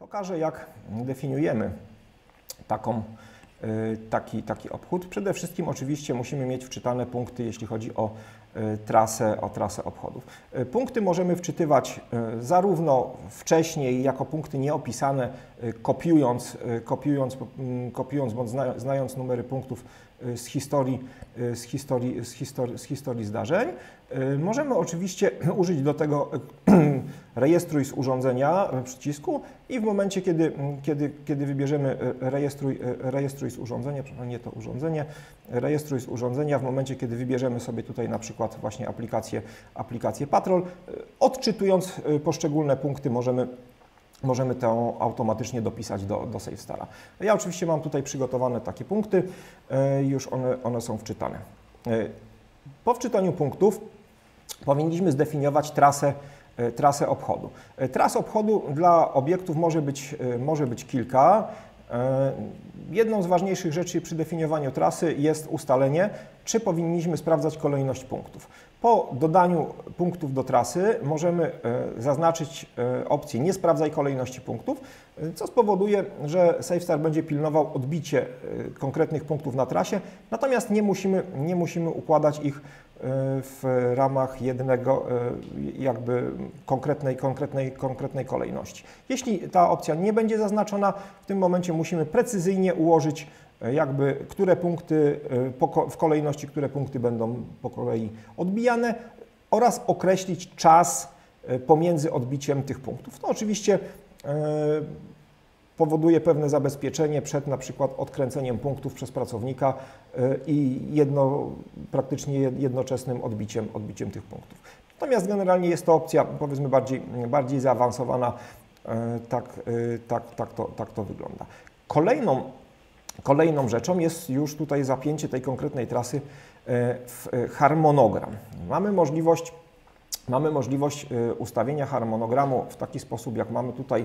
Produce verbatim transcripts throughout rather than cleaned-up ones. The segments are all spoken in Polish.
Pokażę, jak definiujemy taką, taki, taki obchód. Przede wszystkim oczywiście musimy mieć wczytane punkty, jeśli chodzi o trasę, o trasę obchodów. Punkty możemy wczytywać zarówno wcześniej jako punkty nieopisane, kopiując, kopiując, kopiując bądź znając numery punktów z historii, z historii, z historii, z historii zdarzeń. Możemy oczywiście użyć do tego rejestruj z urządzenia przycisku i w momencie, kiedy, kiedy, kiedy wybierzemy rejestruj, rejestruj z urządzenia, przepraszam, nie to urządzenie, rejestruj z urządzenia, w momencie, kiedy wybierzemy sobie tutaj na przykład właśnie aplikację, aplikację Patrol, odczytując poszczególne punkty możemy możemy to automatycznie dopisać do, do SafeStara. Ja oczywiście mam tutaj przygotowane takie punkty, już one, one są wczytane. Po wczytaniu punktów powinniśmy zdefiniować trasę, trasę obchodu. Tras obchodu dla obiektów może być, może być kilka. Jedną z ważniejszych rzeczy przy definiowaniu trasy jest ustalenie, czy powinniśmy sprawdzać kolejność punktów. Po dodaniu punktów do trasy możemy zaznaczyć opcję nie sprawdzaj kolejności punktów, co spowoduje, że SafeStar będzie pilnował odbicie konkretnych punktów na trasie, natomiast nie musimy, nie musimy układać ich w ramach jednego jakby konkretnej, konkretnej, konkretnej kolejności. Jeśli ta opcja nie będzie zaznaczona, w tym momencie musimy precyzyjnie ułożyć jakby które punkty w kolejności, które punkty będą po kolei odbijane oraz określić czas pomiędzy odbiciem tych punktów. No oczywiście powoduje pewne zabezpieczenie przed na przykład odkręceniem punktów przez pracownika i jedno, praktycznie jednoczesnym odbiciem, odbiciem tych punktów. Natomiast generalnie jest to opcja powiedzmy bardziej, bardziej zaawansowana, tak, tak, tak, to, tak to wygląda. Kolejną Kolejną rzeczą jest już tutaj zapięcie tej konkretnej trasy w harmonogram. Mamy możliwość, mamy możliwość ustawienia harmonogramu w taki sposób, jak mamy tutaj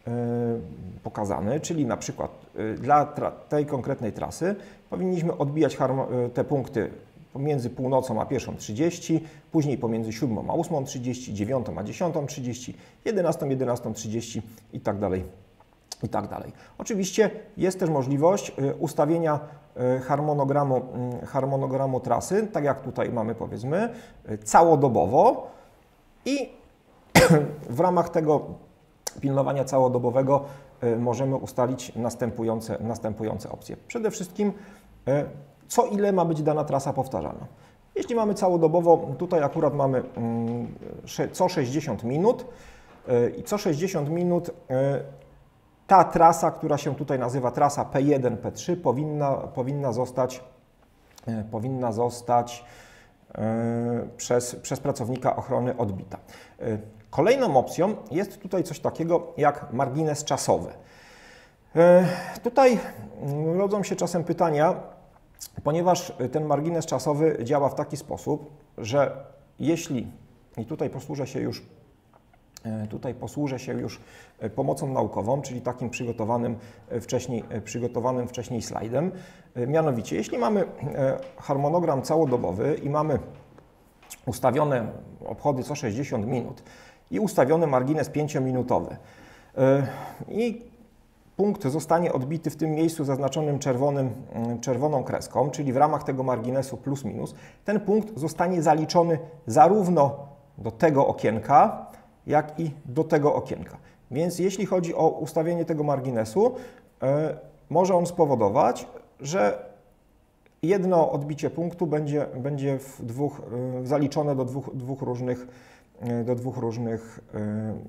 pokazany, czyli na przykład dla tej konkretnej trasy powinniśmy odbijać te punkty pomiędzy północą a pierwszą trzydzieści, później pomiędzy siódmą a ósmą trzydzieści, dziewiątą a dziesiątą trzydzieści, jedenastą, jedenastą trzydzieści i tak dalej. I tak dalej. Oczywiście jest też możliwość ustawienia harmonogramu, harmonogramu trasy, tak jak tutaj mamy powiedzmy, całodobowo i w ramach tego pilnowania całodobowego możemy ustalić następujące, następujące opcje. Przede wszystkim co ile ma być dana trasa powtarzana. Jeśli mamy całodobowo, tutaj akurat mamy co sześćdziesiąt minut i co sześćdziesiąt minut ta trasa, która się tutaj nazywa trasa P jeden, P trzy, powinna, powinna zostać, powinna zostać przez, przez pracownika ochrony odbita. Kolejną opcją jest tutaj coś takiego jak margines czasowy. Tutaj rodzą się czasem pytania, ponieważ ten margines czasowy działa w taki sposób, że jeśli, i tutaj posłużę się już Tutaj posłużę się już pomocą naukową, czyli takim przygotowanym wcześniej, przygotowanym wcześniej slajdem. Mianowicie, jeśli mamy harmonogram całodobowy i mamy ustawione obchody co sześćdziesiąt minut i ustawiony margines pięciominutowy i punkt zostanie odbity w tym miejscu zaznaczonym czerwonym, czerwoną kreską, czyli w ramach tego marginesu plus minus, ten punkt zostanie zaliczony zarówno do tego okienka, jak i do tego okienka. Więc jeśli chodzi o ustawienie tego marginesu, e, może on spowodować, że jedno odbicie punktu będzie, będzie w dwóch, e, zaliczone do dwóch, dwóch różnych, e, do dwóch różnych e,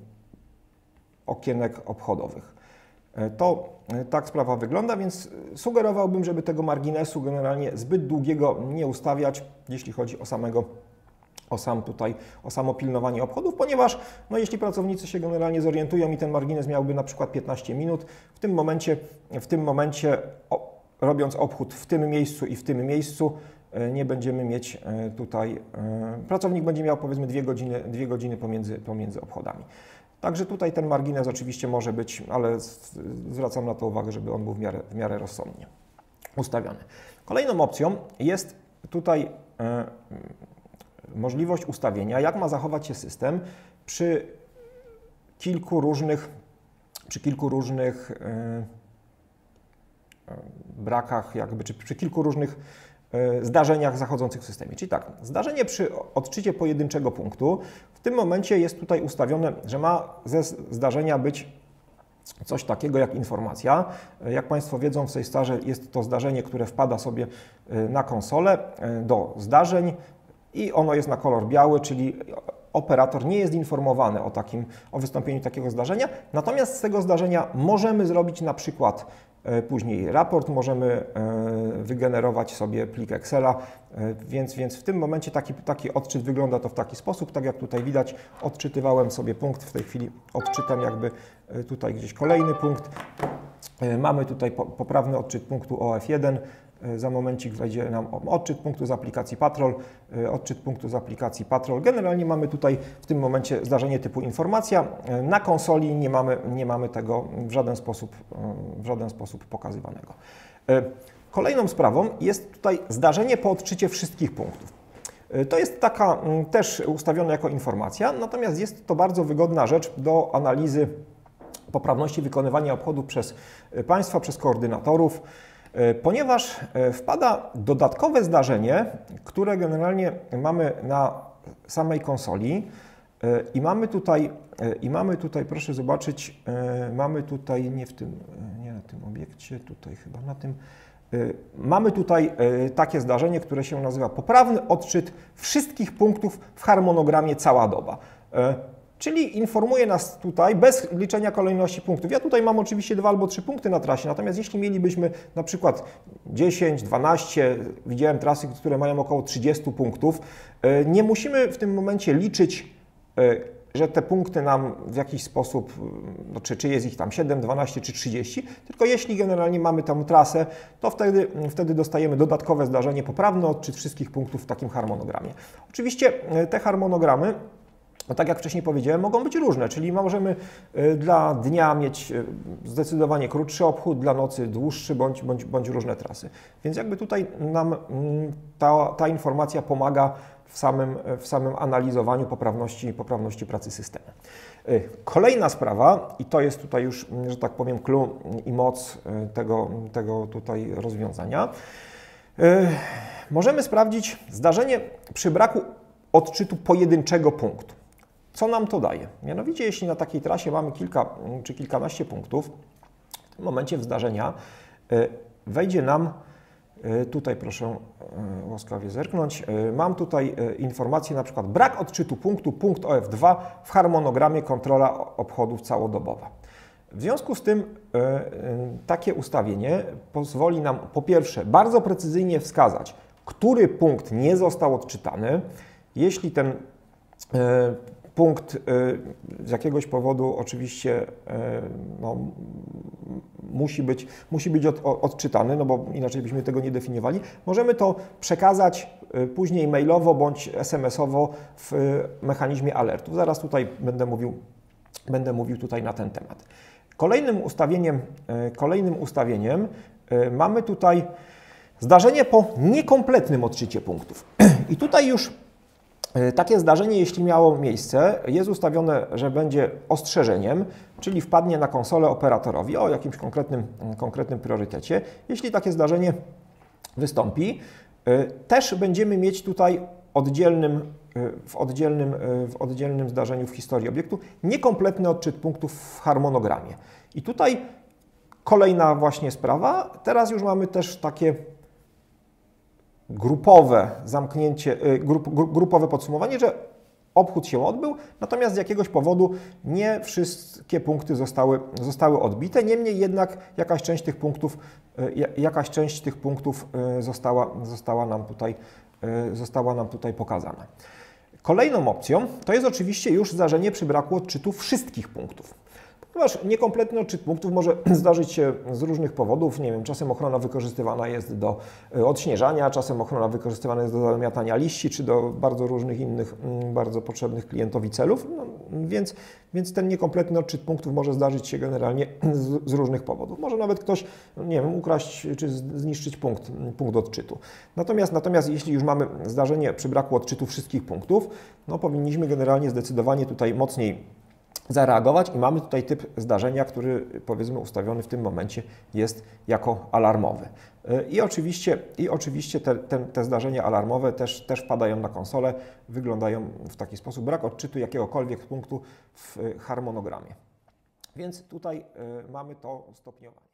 okienek obchodowych. E, to e, tak sprawa wygląda, więc sugerowałbym, żeby tego marginesu generalnie zbyt długiego nie ustawiać, jeśli chodzi o samego o sam tutaj, o samo pilnowanie obchodów, ponieważ no, jeśli pracownicy się generalnie zorientują i ten margines miałby na przykład piętnaście minut, w tym momencie, w tym momencie o, robiąc obchód w tym miejscu i w tym miejscu nie będziemy mieć tutaj, pracownik będzie miał powiedzmy dwie godziny, dwie godziny pomiędzy, pomiędzy obchodami. Także tutaj ten margines oczywiście może być, ale zwracam na to uwagę, żeby on był w miarę, w miarę rozsądnie ustawiony. Kolejną opcją jest tutaj możliwość ustawienia, jak ma zachować się system przy kilku różnych przy kilku różnych brakach, jakby, czy przy kilku różnych zdarzeniach zachodzących w systemie. Czyli tak, zdarzenie przy odczycie pojedynczego punktu w tym momencie jest tutaj ustawione, że ma ze zdarzenia być coś takiego jak informacja. Jak Państwo wiedzą, w SafeStarze jest to zdarzenie, które wpada sobie na konsolę do zdarzeń i ono jest na kolor biały, czyli operator nie jest informowany o, takim, o wystąpieniu takiego zdarzenia, natomiast z tego zdarzenia możemy zrobić na przykład później raport, możemy wygenerować sobie plik Excela, więc, więc w tym momencie taki, taki odczyt wygląda to w taki sposób, tak jak tutaj widać, odczytywałem sobie punkt, w tej chwili odczytam jakby tutaj gdzieś kolejny punkt. Mamy tutaj poprawny odczyt punktu O F jeden, za momencik wejdzie nam odczyt punktu z aplikacji Patrol, odczyt punktu z aplikacji Patrol. Generalnie mamy tutaj w tym momencie zdarzenie typu informacja. Na konsoli nie mamy, nie mamy tego w żaden sposób, w żaden sposób pokazywanego. Kolejną sprawą jest tutaj zdarzenie po odczycie wszystkich punktów. To jest taka też ustawiona jako informacja, natomiast jest to bardzo wygodna rzecz do analizy poprawności wykonywania obchodów przez Państwa, przez koordynatorów, ponieważ wpada dodatkowe zdarzenie, które generalnie mamy na samej konsoli i mamy tutaj, i mamy tutaj, proszę zobaczyć, mamy tutaj, nie w tym, nie na tym obiekcie, tutaj chyba na tym, mamy tutaj takie zdarzenie, które się nazywa poprawny odczyt wszystkich punktów w harmonogramie cała doba. Czyli informuje nas tutaj bez liczenia kolejności punktów. Ja tutaj mam oczywiście dwa albo trzy punkty na trasie, natomiast jeśli mielibyśmy na przykład dziesięć, dwanaście, widziałem trasy, które mają około trzydziestu punktów, nie musimy w tym momencie liczyć, że te punkty nam w jakiś sposób, no czy, czy jest ich tam siedem, dwanaście czy trzydzieści, tylko jeśli generalnie mamy tam trasę, to wtedy, wtedy dostajemy dodatkowe zdarzenie, poprawny odczyt wszystkich punktów w takim harmonogramie. Oczywiście te harmonogramy, no tak jak wcześniej powiedziałem, mogą być różne, czyli możemy dla dnia mieć zdecydowanie krótszy obchód, dla nocy dłuższy bądź, bądź, bądź różne trasy. Więc jakby tutaj nam ta, ta informacja pomaga w samym, w samym analizowaniu poprawności, poprawności pracy systemu. Kolejna sprawa, i to jest tutaj już, że tak powiem, clue i moc tego, tego tutaj rozwiązania, możemy sprawdzić zdarzenie przy braku odczytu pojedynczego punktu. Co nam to daje? Mianowicie, jeśli na takiej trasie mamy kilka czy kilkanaście punktów, w tym momencie w zdarzenia wejdzie nam, tutaj proszę łaskawie zerknąć, mam tutaj informację na przykład brak odczytu punktu, punkt O F dwa w harmonogramie kontrola obchodów całodobowa. W związku z tym takie ustawienie pozwoli nam po pierwsze bardzo precyzyjnie wskazać, który punkt nie został odczytany. Jeśli ten punkt z jakiegoś powodu oczywiście no, musi być, musi być od, odczytany, no bo inaczej byśmy tego nie definiowali, możemy to przekazać później mailowo bądź es em es owo w mechanizmie alertów. Zaraz tutaj będę mówił, będę mówił tutaj na ten temat. Kolejnym ustawieniem, kolejnym ustawieniem mamy tutaj zdarzenie po niekompletnym odczycie punktów. I tutaj już takie zdarzenie, jeśli miało miejsce, jest ustawione, że będzie ostrzeżeniem, czyli wpadnie na konsolę operatorowi o jakimś konkretnym, konkretnym priorytecie. Jeśli takie zdarzenie wystąpi, też będziemy mieć tutaj oddzielnym, w, oddzielnym, w oddzielnym zdarzeniu w historii obiektu niekompletny odczyt punktów w harmonogramie. I tutaj kolejna właśnie sprawa. Teraz już mamy też takie grupowe zamknięcie, grup, grupowe podsumowanie, że obchód się odbył, natomiast z jakiegoś powodu nie wszystkie punkty zostały, zostały odbite, niemniej jednak jakaś część tych punktów, jakaś część tych punktów została, została, nam tutaj, została nam tutaj pokazana. Kolejną opcją to jest oczywiście już zdarzenie przy braku odczytu wszystkich punktów. Ponieważ niekompletny odczyt punktów może zdarzyć się z różnych powodów. Nie wiem, czasem ochrona wykorzystywana jest do odśnieżania, czasem ochrona wykorzystywana jest do zamiatania liści, czy do bardzo różnych innych, bardzo potrzebnych klientowi celów. No, więc, więc ten niekompletny odczyt punktów może zdarzyć się generalnie z, z różnych powodów. Może nawet ktoś, nie wiem, ukraść czy zniszczyć punkt, punkt odczytu. Natomiast, natomiast jeśli już mamy zdarzenie przy braku odczytu wszystkich punktów, no powinniśmy generalnie zdecydowanie tutaj mocniej zareagować i mamy tutaj typ zdarzenia, który powiedzmy ustawiony w tym momencie jest jako alarmowy. I oczywiście, i oczywiście te, te, te zdarzenia alarmowe też, też padają na konsolę, wyglądają w taki sposób, brak odczytu jakiegokolwiek punktu w harmonogramie. Więc tutaj mamy to stopniowanie.